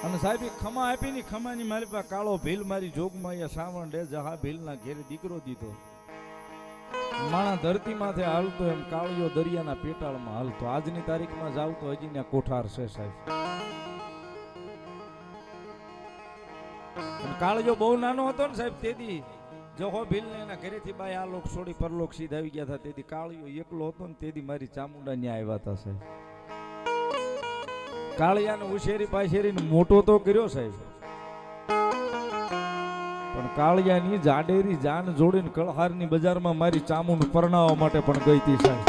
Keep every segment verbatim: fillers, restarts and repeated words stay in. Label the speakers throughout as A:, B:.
A: અને સાહેબ ખમા આપી ની ખમાની મારી પાસે કાળો ભીલ મારી જોગમાં યા સાવણ ડે જહા ભીલના ઘેરે દીકરો દીધો. માણા ધરતી માથે હાલતો એમ કાળિયો દરિયાના પેટાળમાં હાલતો. આજની તારીખમાં જાવ તો હજી ને કોઠાર છે સાહેબ. કાળિયો બહુ નાનો હતો ને સાહેબ, તેથી જોહો ભીલ ને એના ઘરેથી બાય આ લોક છોડી પરલોક સીધ આવી ગયા હતા. તેથી કાળિયો એકલો હતો ને તેથી મારી ચામુંડા ન્યા આવ્યા હતા સાહેબ. કાળિયાને ઉછેરી પાછેરીને મોટો તો કર્યો સાહેબ, પણ કાળિયાની જાડેરી જાન જોડીને કળહારની બજારમાં મારી ચામુંડ પરણાવવા માટે પણ ગઈ હતી સાહેબ.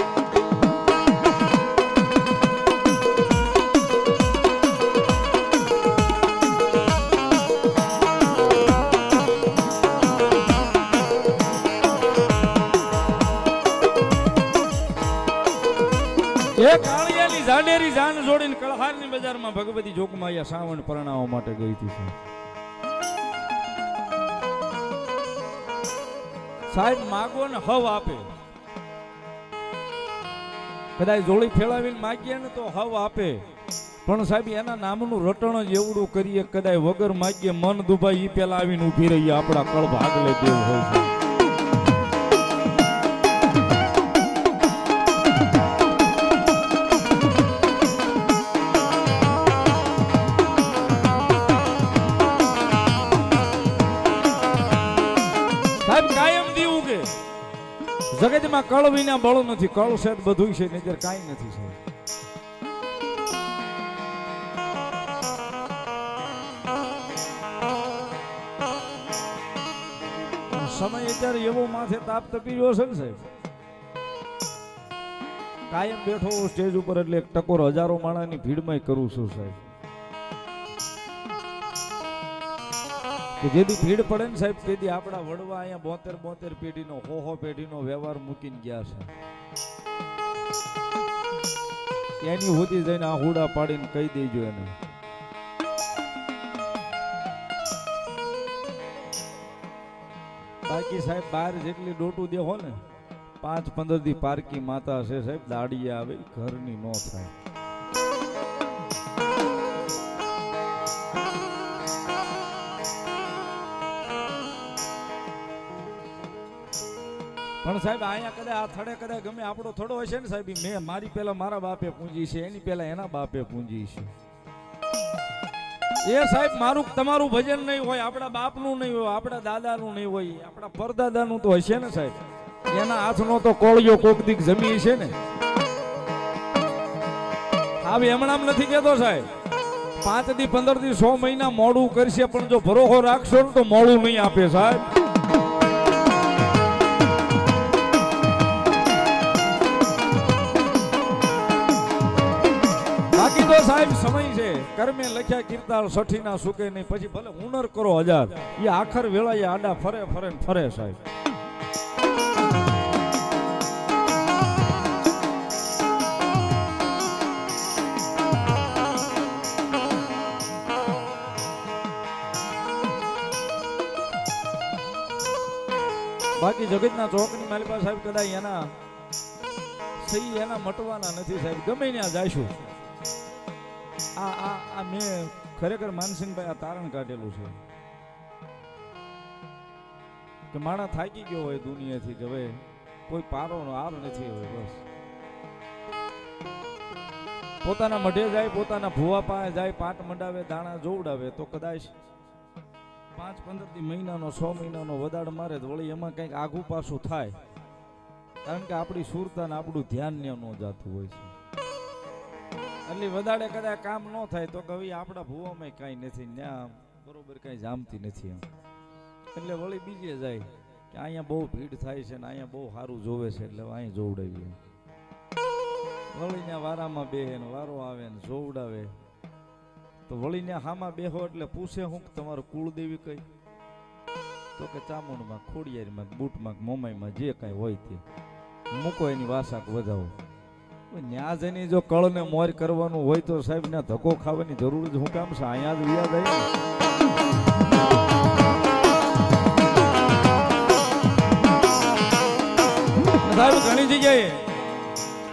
A: એ કાળિયાની જાડેરી જાન જોડીને કળહારની બજારમાં ભગવતી જોગમાયા સાવણ પરણાવવા માટે ગઈ હતી સાહેબ. સાહેબ માગો ને હવ આપે. કદાચ જોડી ફેલાવીને માગીએ ને તો હવ આપે, પણ સાહેબ એના નામનું રટણ જ એવડું કરીએ કદાચ વગર માગીએ મન દુભાઈ ઈ પેલા આવીને ઉભી રહી આપણા કળ ભાગલે દેવ હોય છે. જગતમાં કળ વિના બળ નથી. કળ છે બધું છે, નજર કાંઈ નથી છે. સમય અત્યારે એવો માથે તાપ તપી રહ્યો છે ને સાહેબ, કાયમ બેઠો સ્ટેજ ઉપર એટલે એક ટકોર હજારો માણાની ભીડમાં કરું છું સાહેબ. કે જેથી ભીડ પડે ને સાહેબ તેથી આપણા વડવા અહીંયા બોતેર બોતેર પેઢીનો હો હો પેઢીનો વ્યવહાર મૂકીને ગયા છે. એની હોતી જઈને આ હુડા પાડીને કહી દેજો એને. બાકી સાહેબ બહાર જેટલી ડોટું દેહો ને પાંચ પંદર દી પારકી માતા છે સાહેબ, દાડીએ આવે ઘરની નો થાય. પણ સાહેબ અહીંયા કદાચ આ થડે કદાચ ગમે આપણો થડો હશે ને સાહેબ, મેં મારી પેલા મારા બાપે પૂંજી છે, એની પેલા એના બાપે પૂંજી છે. એ સાહેબ મારું તમારું ભજન નહીં હોય, આપણા બાપનું નહીં હોય, આપણા દાદાનું નહીં હોય, આપણા પરદાદાનું તો હશે ને સાહેબ. એના હાથનો તો કોળિયો કોક દીક જમી છે ને. હવે એમણામ નથી કેતો સાહેબ, પાંચ દી પંદર દી સો મહિના મોડું કરશે પણ જો ભરોસો રાખશો ને તો મોડું નહીં આપે સાહેબ. બાકી તો સાહેબ સમય છે, કર્મે લખ્યા કીર્તાલ સઠી ના સુકે નહીં, પછી ભલે હુનર કરો હજાર, એ આખર વેળાએ આડા ફરે ફરે ને ફરે સાહેબ. બાકી જગતના ચોકની મારી પાસે સાહેબ કદાચ એના સહી એના મટવાના નથી સાહેબ, ગમે ત્યાં જાયશું. આ આ આ મેં ખરેખર માનસિંહભાઈ આ તારણ કાઢેલું છે કે માણસ થાકી ગયો હોય દુનિયાથી, કે હવે કોઈ પારો આર નથી હોય, બસ પોતાના મઢે જાય, પોતાના ભુવા પાસે જાય, પાટ મંડાવે, દાણા જોવડાવે તો કદાચ પાંચ પંદર દી મહિનાનો સો મહિનાનો વદાડ મારે તો વળી એમાં કંઈક આઘું પાછું થાય, કારણ કે આપણી સુરતા ને આપણું ધ્યાન ન જાતું હોય છે. એટલે વદાડે કદાચ કામ ન થાય તો કે આપણા ભૂવામાં કાંઈ નથી, ત્યાં બરોબર કાંઈ જામતી નથી એમ. એટલે વળી બીજે જાય કે અહીંયા બહુ ભીડ થાય છે ને અહીંયા બહુ સારું જોવે છે એટલે અહીંયા જોવડાવીએ. વળી ત્યાં વારામાં બેહે ને વારો આવે ને જોવડાવે તો વળી ત્યાં હામાં બેહો એટલે પૂછે હું તમારું કુળદેવી કઈ, તો કે ચામુંડમાં, ખોડિયારીમાં, બૂટમાં, મોમાઈમાં જે કાંઈ હોય તે મૂકો, એની વાસાક વધાવો. ન્યા જઈને જો કળ ને મોર કરવાનું હોય તો સાહેબ ને ધક્કો ખાવાની જરૂર જ હું કામ છે, અહીંયા જ વ્યાજ આવી. સાહેબ ઘણી જગ્યાએ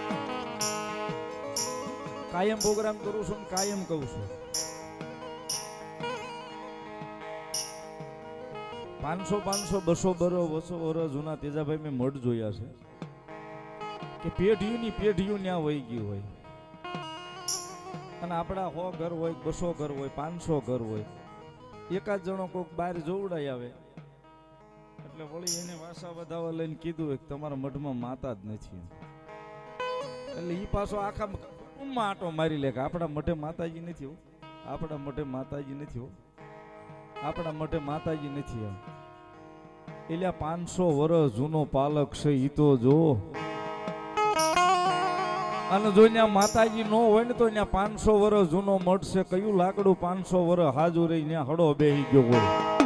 A: કાયમ પ્રોગ્રામ કરું છું, કાયમ કહું છું પાંચસો પાંચસો બસો બરો બસો વર્ષ જૂના તેજાભાઈ મેં મઢ જોયા છે કે પેઢીઓની પેઢીઓ ત્યાં વહી ગઈ હોય અને આપણા સો ઘર હોય બસો ઘર હોય પાંચસો ઘર હોય એકાદ જણો કોઈક બહાર જોવડાઈ આવે એટલે વળી એને વાસા વધાવા લઈને કીધું કે તમારા મઢમાં માતા જ નથી એટલે ઈ પાછો આખા કુટુંબમાં આટો મારી લે કે આપણા મઢે માતાજી નથી હો આપણા મઢે માતાજી નથી હો આપણા મઢે માતાજી નથી એટલે પાંચસો વર્ષ જૂનો પાલક છે ઈ તો જો અને જો ત્યાં માતાજી નો હોય ને તો ત્યાં પાંચસો વર્ષ જૂનો મઠ છે કયું લાકડું પાંચસો વર્ષ હાજુ રહી ત્યાં હડો બેહી ગયો હોય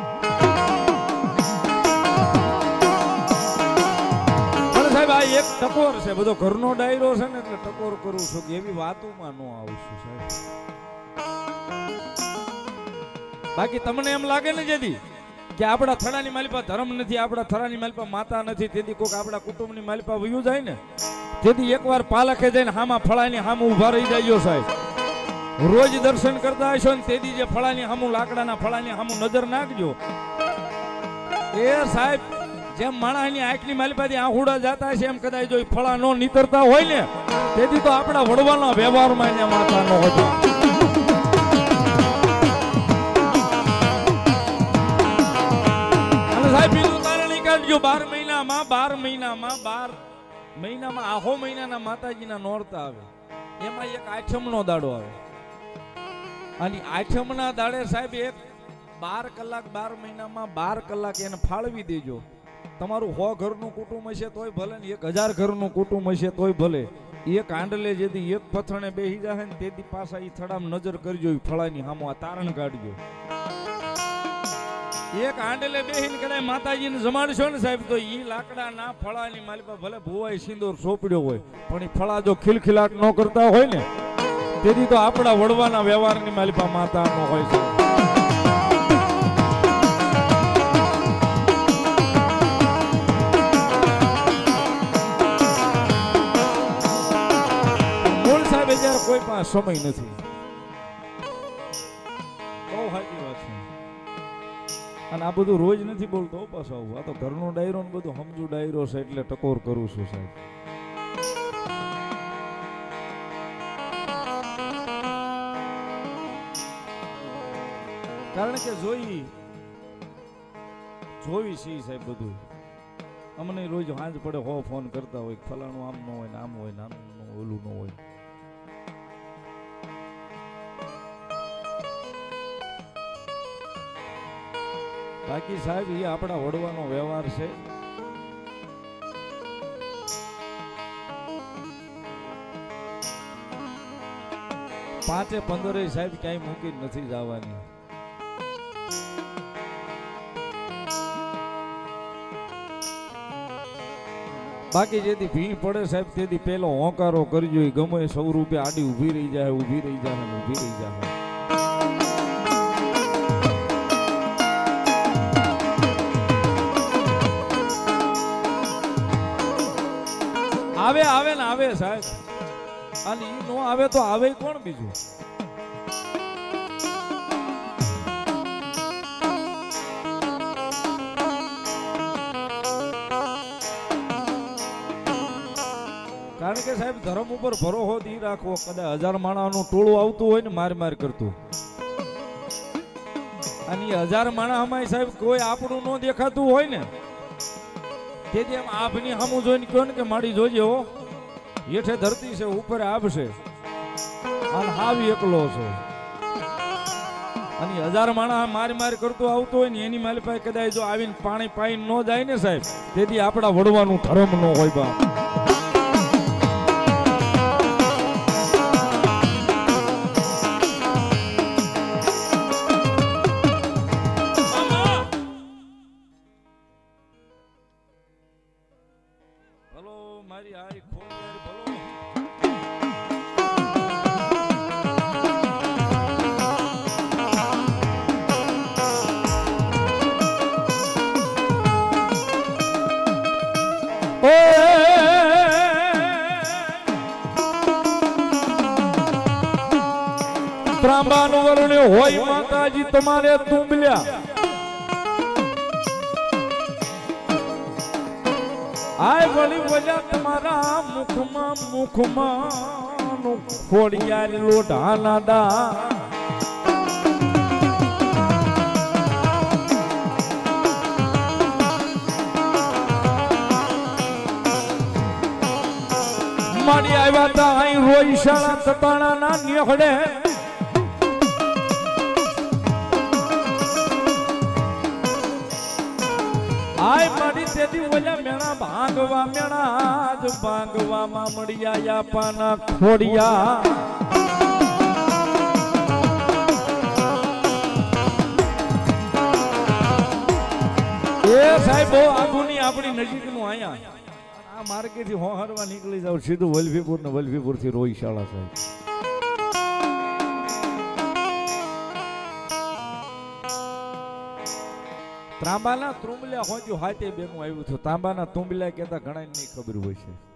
A: પણ સાહેબ આ એક ટકોર છે બધો ઘરનો ડાયરો છે ને એટલે ટકોર કરું છું કે એવી વાતોમાં નો આવશું સાહેબ બાકી તમને એમ લાગે ને જેથી કે આપણા થડાની માલિપા ધર્મ નથી આપણા થડાની માલિપા માતા નથી તેથી કોઈક આપણા કુટુંબની માલિપા વયું જાય ને તેથી એકવાર પાલકે જઈને હામાં ફળાની હામું ઉભા રહી જાય સાહેબ રોજ દર્શન કરતા હશો ને તેથી જે ફળાની હામું લાકડાના ફળાની હામું નજર નાખજો એ સાહેબ જેમ માણસની આંખની માલિપાથી આહુડા જાતા હશે એમ કદાચ જો ફળા નો નીતરતા હોય ને તેથી તો આપણા વડવાના વ્યવહારમાં એને માતા નો હતો અને સાહેબ બીજું કારણ કાઢજો બાર મહિનામાં બાર મહિનામાં બાર મહિનામાં આહો મહિનાના માતાજીના નોરતા આવે એમાં એક આઠમનો દાડો આવે અને આઠમના દાડે સાહેબ એક બાર કલાક બાર મહિનામાં બાર કલાક એને ફાળવી દેજો તમારું સો ઘરનું કુટુંબ હશે તોય ભલે ને એક હજાર ઘરનું કુટુંબ હશે તોય ભલે એક આંડલે જેથી એક પથણે બેહી જાય ને તેથી પાછા એ થડામ નજર કરજો ફળાની હામો આ તારણ કાઢજો એક આંડલે બેહીને કદાચ માતાજીને જમાડશો ને સાહેબ તો ઈ લાકડા ના ફળાની માલિપા ભલે ભુવાઈ સિંદૂર સોંપડ્યો હોય પણ એ ફળા જો ખિલખિલાટ ન કરતા હોય ને તેથી તો આપણા વડવાના વ્યવહારની માલિપા માતા નો હોય છે મૂળ સાહેબ જ્યારે કોઈ પાસે સમય નથી બહુ સાચી વાત છે અને આ બધું રોજ નથી બોલતો પાછો આવું આ તો ઘરનો ડાયરો ને બધું સમજુ ડાયરો છે એટલે ટકોર કરું છું સાહેબ કારણ કે જોઈ જોઈ સી સાહેબ બધું અમને રોજ હાંજ પડે હો ફોન કરતા હોય ફલાણું આમ ન હોય ને આમ હોય ને આમ ઓલું ન હોય બાકી સાહેબ એ આપણા વડવાનો વ્યવહાર છે પાંચે પંદરે સાહેબ ક્યાંય મૂકી નથી જવાની બાકી જેથી ભીડ પડે સાહેબ તેથી પેલો હોંકારો કરજો ગમે સૌ રૂપે આડી ઉભી રહી જાય ઉભી રહી જાય ઉભી રહી જાય આવે આવે ને આવે સાહેબ અને ઈ નો આવે તો આવે કોણ બીજું કારણ કે સાહેબ ધર્મ ઉપર ભરોસો દી રાખવો કદાચ હજાર માણાનું ટોળું આવતું હોય ને માર માર કરતું અને એ હજાર માણામાં સાહેબ કોઈ આપણું ન દેખાતું હોય ને તેથી એમ આભની સામું જોઈને કહો ને કે માડી જોજે હો હેઠે ધરતી છે ઉપર આભ છે અને હાવી એકલો છે અને હજાર માણા માર માર કરતું આવતું હોય ને એની મારી પાસે કદાચ જો આવીને પાણી પાઈ ન જાય ને સાહેબ તેથી આપણા વડવાનું ધર્મ ન હોય બા મારી આઈ ખોલ યાર ભલો ત્રાંબાનું વર્ણ્ય હોય માતાજી તમારે તુંબલ્યા આય વળી બોલ્યા તમારા મુખમાં મુખમાં નું ખોડિયાર લોઢાના દા મારી આવ્યા તા અહીં રોઈ શાળા તપાણા ના નીકળે આય મારી તેથી ઓલા મેણા ભાંગવા મેણા જ ભાંગવા માં મળ્યા યા પાના ખોડિયા એ સાહેબ બહુ આગુની આપણી નજીક નું આયા આ માર્ગે થી હોહરવા નીકળી જાવ સીધું વલભીપુર ને વલભીપુર થી રોઈ શાળા સાહેબ ત્રાંબાના તુંબલ્યા હોજો હાથે બેનું આવ્યું હતું તાંબાના તુંબલ્યા કહેતા ઘણા નહીં ખબર હોય છે